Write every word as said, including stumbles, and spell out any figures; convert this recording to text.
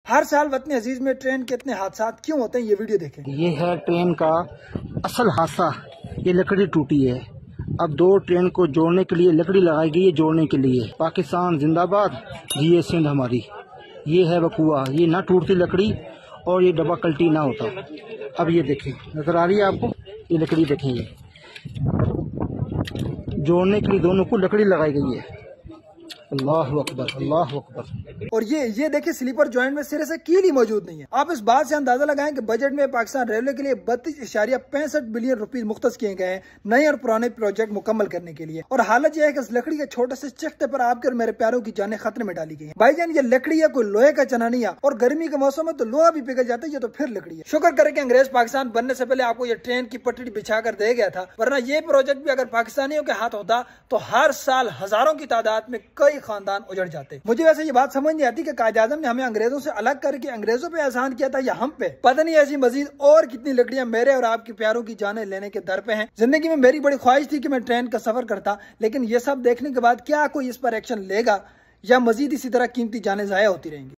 हर साल वतन अजीज में ट्रेन के इतने हादसा क्यों होते हैं, ये वीडियो देखें। ये है ट्रेन का असल हादसा, ये लकड़ी टूटी है। अब दो ट्रेन को जोड़ने के लिए लकड़ी लगाई गई है, जोड़ने के लिए। पाकिस्तान जिंदाबाद, ये सिंध हमारी। ये है वकुआ, ये ना टूटती लकड़ी और ये डब्बा कल्टी ना होता। अब ये देखें, नजर आ रही है आपको, ये लकड़ी देखें, ये जोड़ने के लिए दोनों को लकड़ी लगाई गई है। अल्लाह अकबर, अल्लाह अकबर। और ये ये देखिए स्लीपर जॉइंट में सिरे से कील ही मौजूद नहीं है। आप इस बात से अंदाजा लगाएं कि बजट में पाकिस्तान रेलवे के लिए बत्तीस इशारिया पैंसठ बिलियन रुपए मुख्तस किए गए हैं नए और पुराने प्रोजेक्ट मुकम्मल करने के लिए। और हालत यह है कि इस लकड़ी के छोटे से चख्ते पर आपके और मेरे प्यारों की जानें खतरे में डाली गई है। भाईजान ये लकड़ी है, कोई लोहे का चना नहीं है। और गर्मी के मौसम में तो लोहा भी पिघल जाता है, ये तो फिर लकड़ी है। शुक्र करें कि अंग्रेज पाकिस्तान बनने से पहले आपको ये ट्रेन की पटरी बिछा कर दे गया था, वरना ये प्रोजेक्ट भी अगर पाकिस्तानियों के हाथ होता तो हर साल हजारों की तादाद में कई खानदान उजड़ जाते। मुझे वैसे ये बात समझ नहीं आती कि कायद आज़म ने हमें अंग्रेजों से अलग करके अंग्रेजों पे एहसान किया था या हम पे। पता नहीं ऐसी मजीद और कितनी लकड़ियां मेरे और आपके प्यारों की जानें लेने के दर पे हैं। जिंदगी में मेरी बड़ी ख्वाहिश थी कि मैं ट्रेन का सफर करता, लेकिन ये सब देखने के बाद क्या कोई इस पर एक्शन लेगा या मजीद इसी तरह कीमती जानें जाया होती रहेंगी।